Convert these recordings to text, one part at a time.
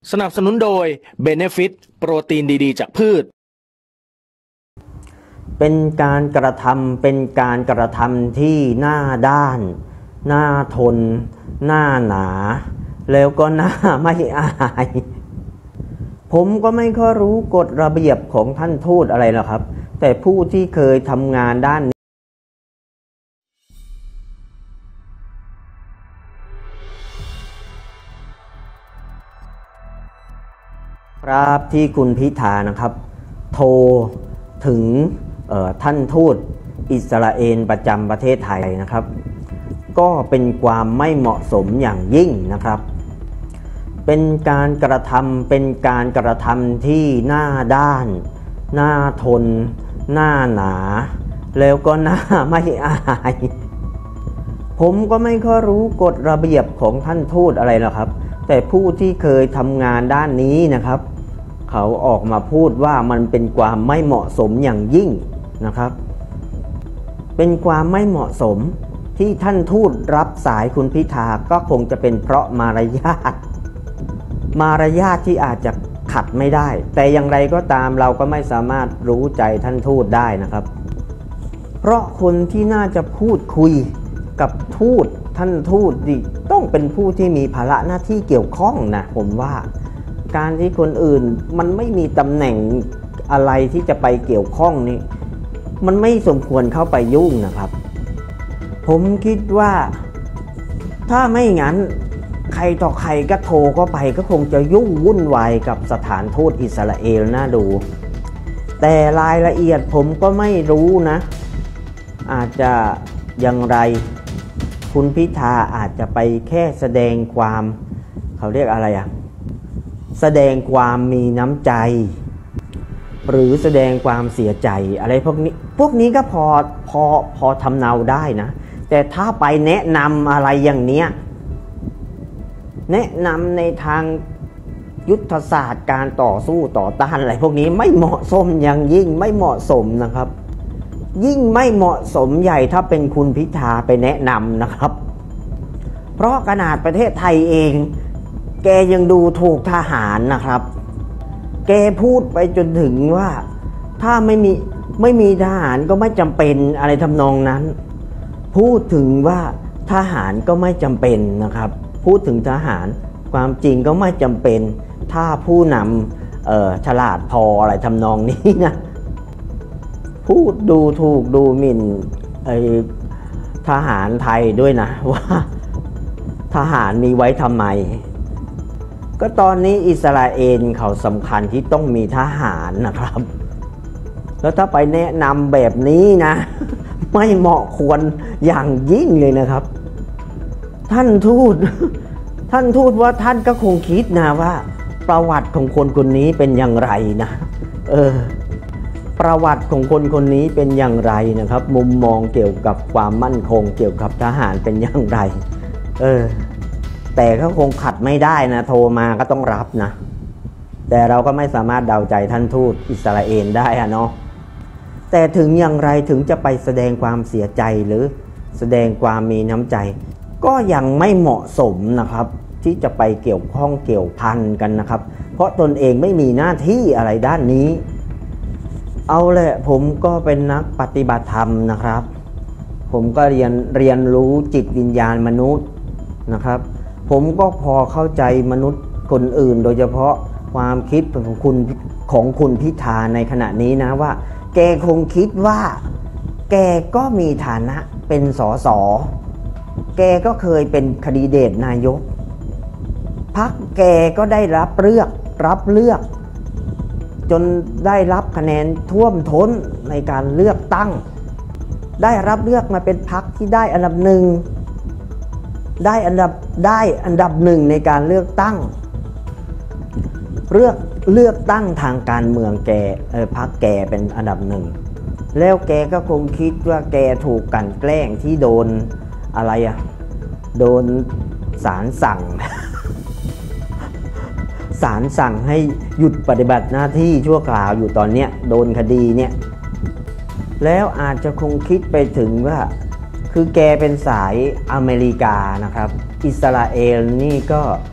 สนับสนุนโดย Benefit โปรตีนดีๆจากพืชเป็นการกระทำที่หน้าด้านหน้าทนหน้าหนาแล้วก็หน้าไม่อายผมก็ไม่ค่อยรู้กฎระเบียบของท่านทูตอะไรหรอกครับแต่ผู้ที่เคยทำงานด้านนี้ครับที่คุณพิธานะครับโทรถึงท่านทูตอิสราเอลประจำประเทศไทยนะครับก็เป็นความไม่เหมาะสมอย่างยิ่งนะครับเป็นการกระทำที่หน้าด้านหน้าทนหน้าหนาแล้วก็หน้าไม่อายผมก็ไม่ค่อยรู้กฎระเบียบของท่านทูตอะไรหรอกครับแต่ผู้ที่เคยทำงานด้านนี้นะครับเขาออกมาพูดว่ามันเป็นความไม่เหมาะสมอย่างยิ่งนะครับเป็นความไม่เหมาะสมที่ท่านทูตรับสายคุณพิธาก็คงจะเป็นเพราะมารยาทที่อาจจะขัดไม่ได้แต่อย่างไรก็ตามเราก็ไม่สามารถรู้ใจท่านทูตได้นะครับเพราะคนที่น่าจะพูดคุยกับท่านทูตดิต้องเป็นผู้ที่มีภาระหน้าที่เกี่ยวข้องนะผมว่าการที่คนอื่นมันไม่มีตำแหน่งอะไรที่จะไปเกี่ยวข้องนี่มันไม่สมควรเข้าไปยุ่งนะครับผมคิดว่าถ้าไม่งั้นใครต่อใครก็โทรเข้าไปก็คงจะยุ่งวุ่นวายกับสถานทูตอิสราเอลน่าดูแต่รายละเอียดผมก็ไม่รู้นะอาจจะอย่างไรคุณพิธาอาจจะไปแค่แสดงความเขาเรียกอะไรแสดงความมีน้ำใจหรือแสดงความเสียใจอะไรพวกนี้ก็พอทำเนาได้นะแต่ถ้าไปแนะนำอะไรอย่างเนี้ยแนะนำในทางยุทธศาสตร์การต่อสู้ต่อต้านอะไรพวกนี้ไม่เหมาะสมอย่างยิ่งไม่เหมาะสมนะครับยิ่งไม่เหมาะสมใหญ่ถ้าเป็นคุณพิธาไปแนะนำนะครับเพราะขนาดประเทศไทยเองแกยังดูถูกทหารนะครับแกพูดไปจนถึงว่าถ้าไม่มีทหารก็ไม่จำเป็นอะไรทำนองนั้นพูดถึงว่าทหารก็ไม่จำเป็นนะครับพูดถึงทหารความจริงก็ไม่จำเป็นถ้าผู้นำฉลาดพออะไรทำนองนี้นะพูดดูถูกดูหมิ่นทหารไทยด้วยนะว่าทหารมีไว้ทำไมก็ตอนนี้อิสราเอลเขาสำคัญที่ต้องมีทหารนะครับแล้วถ้าไปแนะนำแบบนี้นะไม่เหมาะควรอย่างยิ่งเลยนะครับท่านทูตว่าท่านก็คงคิดนะว่าประวัติของคนคนนี้เป็นอย่างไรนะประวัติของคนคนนี้เป็นอย่างไรนะครับมุมมองเกี่ยวกับความมั่นคงเกี่ยวกับทหารเป็นอย่างไรแต่ก็คงขัดไม่ได้นะโทรมาก็ต้องรับนะแต่เราก็ไม่สามารถเดาใจท่านทูตอิสราเอลได้เนาะแต่ถึงอย่างไรถึงจะไปแสดงความเสียใจหรือแสดงความมีน้ำใจก็ยังไม่เหมาะสมนะครับที่จะไปเกี่ยวข้องเกี่ยวพันกันนะครับเพราะตนเองไม่มีหน้าที่อะไรด้านนี้เอาแหละผมก็เป็นนักปฏิบัติธรรมนะครับผมก็เรียนรู้จิตวิญญาณมนุษย์นะครับผมก็พอเข้าใจมนุษย์คนอื่นโดยเฉพาะความคิดของคุณพิธาในขณะนี้นะว่าแกคงคิดว่าแกก็มีฐานะเป็นสสแกก็เคยเป็นแคนดิเดตนายกพรรคแกก็ได้รับเลือกจนได้รับคะแนนท่วมท้นในการเลือกตั้งได้รับเลือกมาเป็นพรรคที่ได้อันดับหนึ่งในการเลือกตั้งเลือกตั้งทางการเมืองแกพรรคแกเป็นอันดับหนึ่งแล้วแกก็คงคิดว่าแกถูกกลั่นแกล้งที่โดนอะไรโดนศาลสั่ง ศาลสั่งให้หยุดปฏิบัติหน้าที่ชั่วคราวอยู่ตอนเนี้ยโดนคดีเนี่ยแล้วอาจจะคงคิดไปถึงว่าคือแกเป็นสายอเมริกานะครับอิสราเอลนี่ก็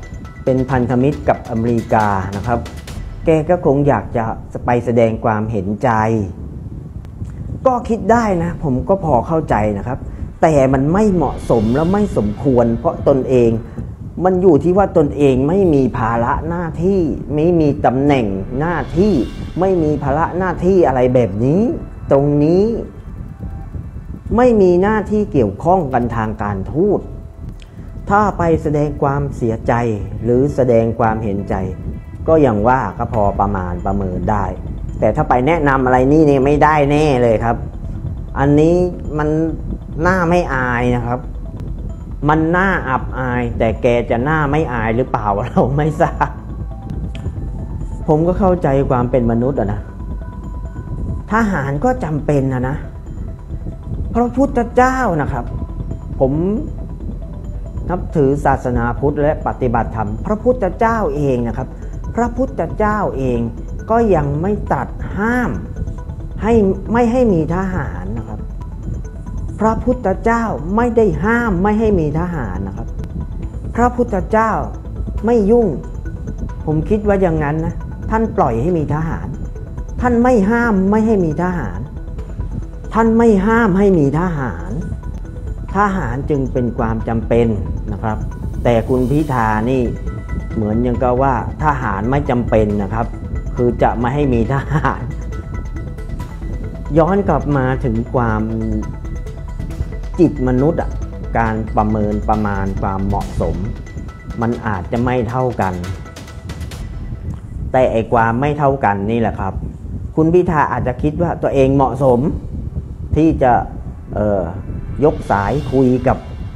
เป็นพันธมิตรกับอเมริกานะครับแกก็คงอยากจะไปแสดงความเห็นใจก็คิดได้นะผมก็พอเข้าใจนะครับแต่มันไม่เหมาะสมและไม่สมควรเพราะตนเองมันอยู่ที่ว่าตนเองไม่มีภาระหน้าที่ไม่มีตำแหน่งหน้าที่ไม่มีภาระหน้าที่อะไรแบบนี้ตรงนี้ไม่มีหน้าที่เกี่ยวข้องกันทางการทูตถ้าไปแสดงความเสียใจหรือแสดงความเห็นใจก็อย่างว่าก็พอประมาณประเมินได้แต่ถ้าไปแนะนำอะไรนี่เนี่ยไม่ได้แน่เลยครับอันนี้มันน่าไม่อายนะครับมันน่าอับอายแต่แกจะน่าไม่อายหรือเปล่าเราไม่ทราบผมก็เข้าใจความเป็นมนุษย์นะทหารก็จำเป็นนะพระพุทธเจ้านะครับผมนับถือศาสนาพุทธและปฏิบัติธรรมพระพุทธเจ้าเองนะครับพระพุทธเจ้าเองก็ยังไม่ตรัสห้ามไม่ให้มีทหารนะครับพระพุทธเจ้าไม่ได้ห้ามไม่ให้มีทหารนะครับพระพุทธเจ้าไม่ยุ่งผมคิดว่าอย่างนั้นนะท่านปล่อยให้มีทหารท่านไม่ห้ามไม่ให้มีทหารท่านไม่ห้ามให้มีทหารทหารจึงเป็นความจำเป็นนะครับแต่คุณพิธานี่เหมือนยังก็ว่าทหารไม่จำเป็นนะครับคือจะไม่ให้มีทหารย้อนกลับมาถึงความจิตมนุษย์การประเมินประมาณความเหมาะสมมันอาจจะไม่เท่ากันแต่ไอ้ความไม่เท่ากันนี่แหละครับคุณพิธาอาจจะคิดว่าตัวเองเหมาะสมที่จะยกสายคุยกับ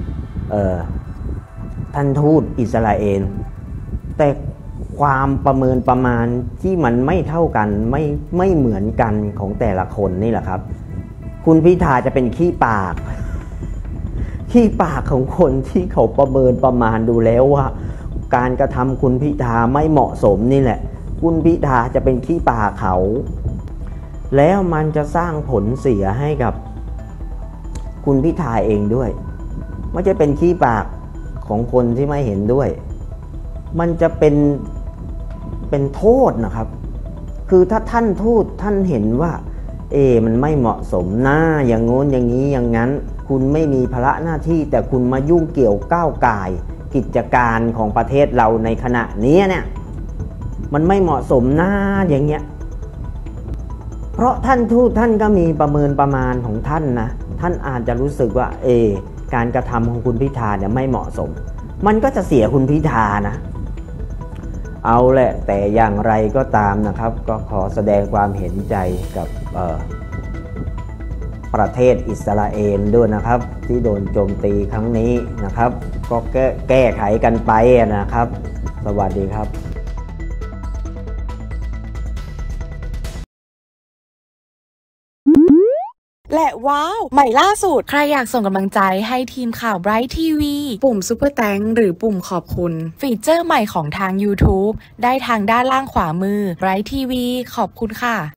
ท่านทูตอิสราเอลแต่ความประเมินประมาณที่มันไม่เท่ากันไม่เหมือนกันของแต่ละคนนี่แหละครับคุณพิธาจะเป็นขี้ปากของคนที่เขาประเมินประมาณดูแล้วว่าการกระทำคุณพิธาไม่เหมาะสมนี่แหละคุณพิธาจะเป็นขี้ปากเขาแล้วมันจะสร้างผลเสียให้กับคุณพิธาเองด้วยไม่ใช่เป็นขี้ปากของคนที่ไม่เห็นด้วยมันจะเป็นโทษนะครับคือถ้าท่านทูตท่านเห็นว่ามันไม่เหมาะสมนะอย่างโน้นอย่างนี้อย่างนั้นคุณไม่มีภาระหน้าที่แต่คุณมายุ่งเกี่ยวก้าวก่ายกิจการของประเทศเราในขณะนี้เนี่ยมันไม่เหมาะสมนะอย่างเงี้ยเพราะท่านทูตท่านก็มีประเมินประมาณของท่านนะท่านอาจจะรู้สึกว่าการกระทำของคุณพิธาเนี่ยไม่เหมาะสมมันก็จะเสียคุณพิธานะเอาแหละแต่อย่างไรก็ตามนะครับก็ขอแสดงความเห็นใจกับประเทศอิสราเอลด้วยนะครับที่โดนโจมตีครั้งนี้นะครับก็แก้ไขกันไปนะครับสวัสดีครับและว้าวใหม่ล่าสุดใครอยากส่งกำลังใจให้ทีมข่าว Bright TV ปุ่มซุปเปอร์แตงหรือปุ่มขอบคุณฟีเจอร์ใหม่ของทาง YouTube ได้ทางด้านล่างขวามือ Bright TV ขอบคุณค่ะ